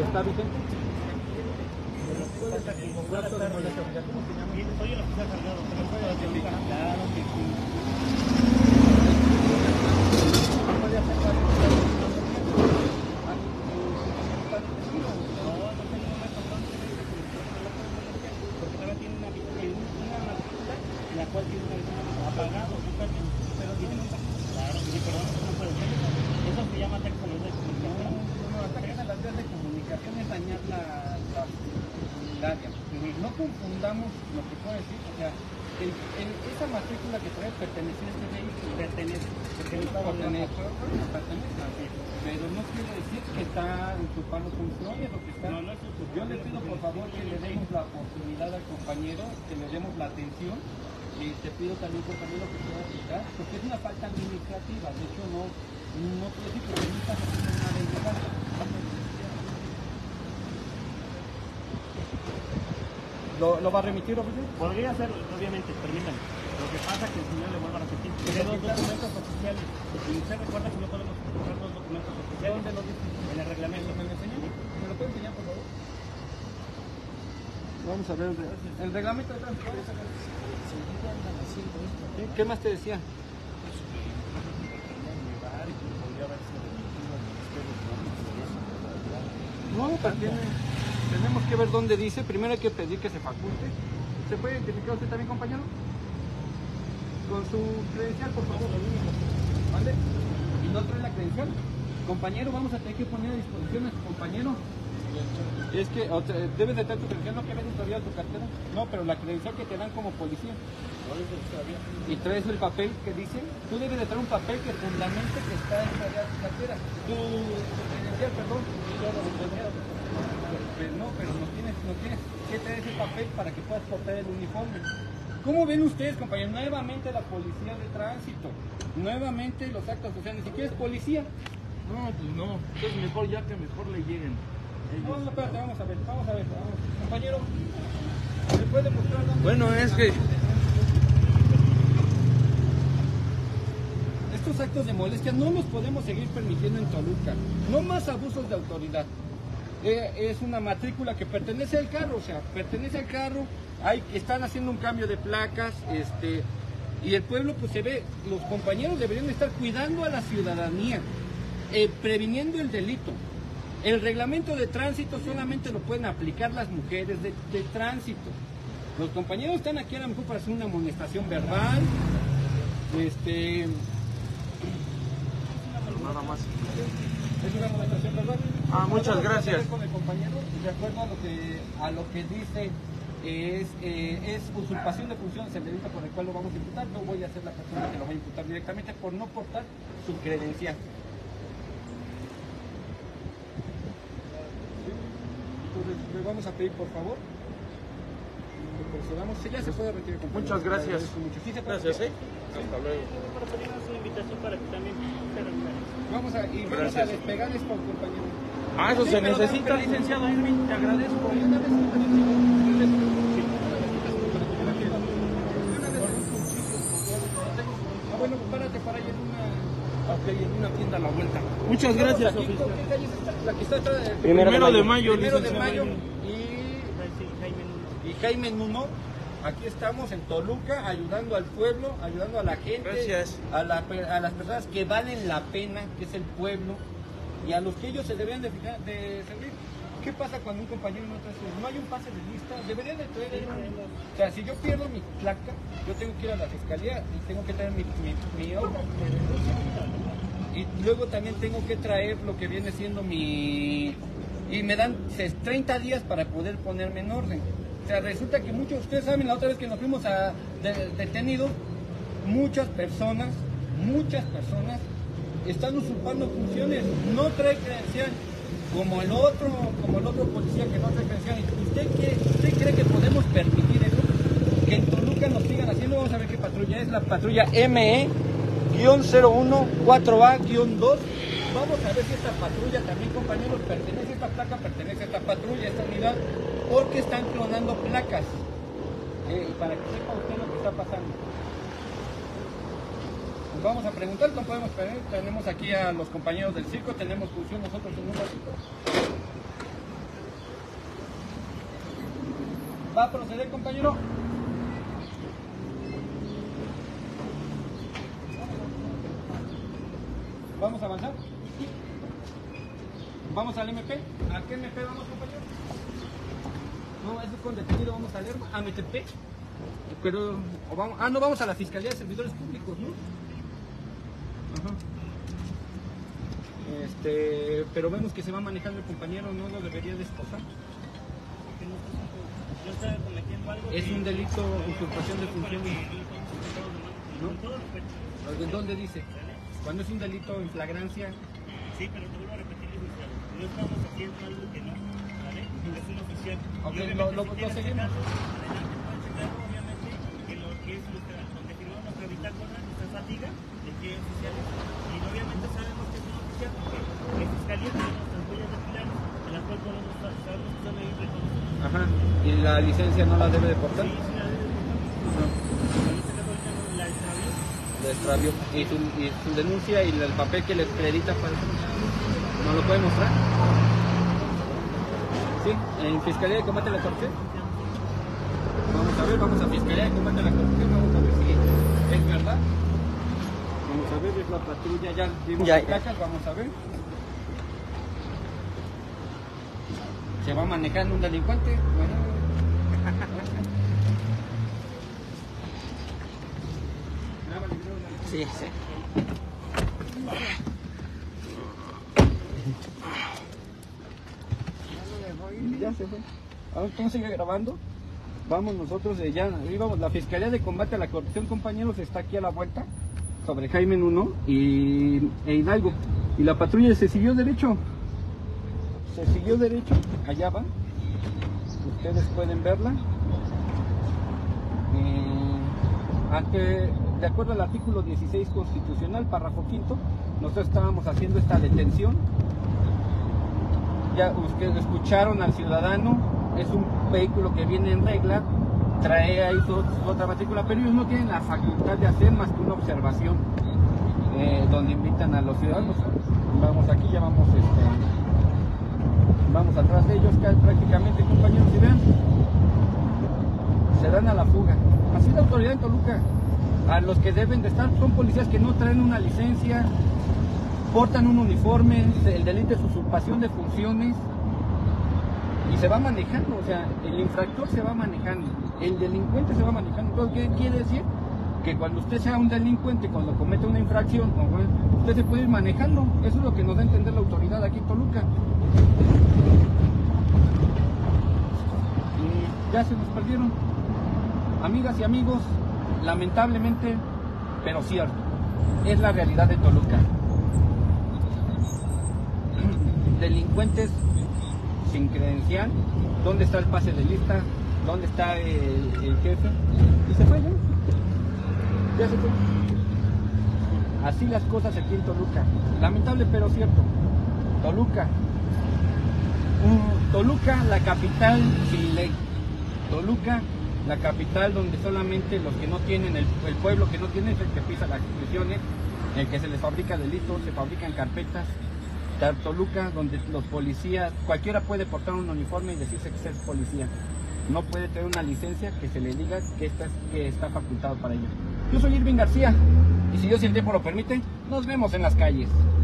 está vigente? Soy el oficial cargado. Claro que sí. Porque todavía tiene una matrícula en la cual tiene una apagado, pero tiene un... Claro, sí, perdón, eso no puede ser. Eso se llama ataque a las vías de comunicación. No, ataque a las vías de comunicación es dañar el área. No confundamos lo que puedo decir, o sea, esa matrícula que trae pertenece a este vehículo. Pertenece, pero no quiere decir que está usurpando funciones o que está... No, no es usurpando. Yo le pido por favor que le demos la oportunidad al compañero, que le demos la atención. Y te pido también, compañero, que pueda aplicar, porque es una falta administrativa. De hecho, no puedo decir que no estás haciendo nada ilegal. ¿Lo va a remitir, oficial? Podría ser, obviamente, permítanme. Lo que pasa es que el señor le vuelvo a repetir. Tiene dos documentos oficiales. Y usted recuerda que no podemos encontrar dos documentos oficiales. ¿Dónde lo dice? En el reglamento. ¿Me lo enseñó? ¿Me lo puede enseñar, por favor? Vamos a ver el reglamento de tránsito. ¿Qué más te decía? No, pero tenemos que ver dónde dice. Primero hay que pedir que se faculte. ¿Se puede identificar usted también, compañero? Con su credencial, por favor. ¿Vale? ¿Y no trae la credencial? Compañero, vamos a tener que poner a disposición a su compañero. Es que debes de tener tu credencial, ¿no que ves todavía tu cartera? No, pero la credencial que te dan como policía. Y traes el papel que dice, tú debes de traer un papel que fundamente que está en tu cartera. Tu credencial, perdón. No, pero no tienes que traer ese papel para que puedas portar el uniforme. ¿Cómo ven ustedes, compañeros? Nuevamente la policía de tránsito. Nuevamente los actos, o sea, ni siquiera es policía. No, pues no. Entonces mejor ya que mejor le lleguen. No, espérate, vamos a ver. Compañero, ¿me puede mostrar dónde? Bueno, es que... Estos actos de molestia no los podemos seguir permitiendo en Toluca. No más abusos de autoridad. Es una matrícula que pertenece al carro, o sea, pertenece al carro. Están haciendo un cambio de placas, y el pueblo pues se ve, los compañeros deberían estar cuidando a la ciudadanía, previniendo el delito. El reglamento de tránsito solamente lo pueden aplicar las mujeres de tránsito. Los compañeros están aquí a lo mejor para hacer una amonestación verbal, Nada más. es una amonestación verbal. Muchas gracias. Con el compañero, de acuerdo a lo que dice, es usurpación de funciones el delito por el cual lo vamos a imputar. No voy a ser la persona que lo va a imputar directamente por no portar su credencial. Entonces, le vamos a pedir, por favor, que procedamos. Sí, ya se puede retirar. Muchas gracias. Sí, se puede Gracias, retirar. Hasta luego. Para pedirnos una invitación para que también se reúnan. Vamos a despegar esto, compañero. Eso Sí, se pero necesita, licenciado Irving. Te agradezco. Bueno, párate para allá en una tienda a la vuelta. Muchas gracias, Aquí, oficial. ¿qué calle es esta? La que está atrás del Primero de mayo, Primero de licenciado mayo Irving. y Jaime Nuno. Aquí estamos en Toluca ayudando al pueblo, ayudando a la gente, Gracias. a las personas que valen la pena, que es el pueblo, y a los que ellos se deberían de servir. ¿Qué pasa cuando un compañero no hay un pase de lista? Deberían de traer o sea, si yo pierdo mi placa, yo tengo que ir a la fiscalía y tengo que traer mi hoja de denuncia. Y luego también tengo que traer lo que viene siendo y me dan 30 días para poder ponerme en orden. O sea, resulta que muchos, ustedes saben, la otra vez que nos fuimos detenidos, muchas personas están usurpando funciones, no trae credencial, como el otro policía que no trae credencial. ¿Usted cree que podemos permitir eso? Que en Toluca nos sigan haciendo. Vamos a ver qué patrulla es, la patrulla ME-014A-2. Vamos a ver si esta patrulla también, compañeros, pertenece a esta placa, pertenece a esta patrulla, a esta unidad, porque están clonando placas. Para que sepa usted lo que está pasando. Pues vamos a preguntar, no podemos perder. Tenemos aquí a los compañeros del circo, tenemos función nosotros en un ratito. ¿Va a proceder, compañero? ¿Vamos a avanzar? ¿Vamos al MP? ¿A qué MP vamos, compañero? No, eso es con detenido, vamos a Lerma, a MTP. Pero, o vamos, no, vamos a la Fiscalía de Servidores Públicos, ¿no? Ajá. Pero vemos que se va manejando el compañero, no lo debería de esposar. No está cometiendo algo. Es un delito, usurpación de funciones. ¿No? Con todo respeto. ¿En dónde dice? Cuando es un delito en flagrancia. Sí, pero te vuelvo a repetir, licenciado. No estamos haciendo algo que no, ¿vale? Es un oficial. Ok, Y lo obviamente, si seguimos. checarlo, adelante pueden checarlo, obviamente, que lo que es donde firmó nuestra bitácora, nuestra fatiga, de que es oficial. Y obviamente sabemos que es un oficial porque la fiscalía tiene nuestras huellas dactilares, en las cuales podemos sabemos que son ahí reconocidas. Ajá. ¿Y la licencia no la debe de portar? Sí, sí, la debe de portar. No. En este caso ahorita la extravió. La extravió. ¿Y su denuncia y el papel que le acredita para eso? ¿No lo puede mostrar? Sí, en Fiscalía de Combate a la Corrupción. Vamos a ver, vamos a Fiscalía de Combate a la Corrupción, vamos a ver si es verdad. Vamos a ver, es la patrulla, ya vimos las placas, vamos a ver. Se va manejando un delincuente. Bueno. Sí, sí. Ya se fue. Ahora, ¿cómo sigue grabando? Vamos nosotros de ya, íbamos, la Fiscalía de Combate a la Corrupción, compañeros, está aquí a la vuelta, sobre Jaime 1 e Hidalgo. Y la patrulla se siguió derecho. Se siguió derecho, allá va. Ustedes pueden verla. De acuerdo al artículo 16 constitucional, párrafo 5, nosotros estábamos haciendo esta detención. Ya ustedes escucharon al ciudadano, es un vehículo que viene en regla, trae ahí su otra matrícula, pero ellos no tienen la facultad de hacer más que una observación, donde invitan a los ciudadanos. Vamos aquí, ya vamos, vamos atrás de ellos, prácticamente, compañeros, y vean, se dan a la fuga. Así la autoridad en Toluca, a los que deben de estar, son policías que no traen una licencia, portan un uniforme, el delito es usurpación de funciones y se va manejando, o sea, el infractor se va manejando, el delincuente se va manejando. Entonces, ¿qué quiere decir? Que cuando usted sea un delincuente, cuando cometa una infracción, usted se puede ir manejando. Eso es lo que nos da a entender la autoridad aquí en Toluca. Y ya se nos perdieron. Amigas y amigos, lamentablemente, pero cierto, es la realidad de Toluca. Delincuentes sin credencial, ¿dónde está el pase de lista? ¿Dónde está el jefe? Y se fue, ¿no? Ya se fue. Así las cosas aquí en Toluca. Lamentable pero cierto. Toluca. Toluca, la capital sin ley. Toluca, la capital donde solamente los que no tienen, el pueblo que no tiene es el que pisa las instituciones, el que se les fabrica delitos, se fabrican carpetas. Toluca, donde los policías, cualquiera puede portar un uniforme y decirse que es policía. No puede tener una licencia que se le diga que está facultado para ello. Yo soy Irving García y si Dios y el tiempo lo permite, nos vemos en las calles.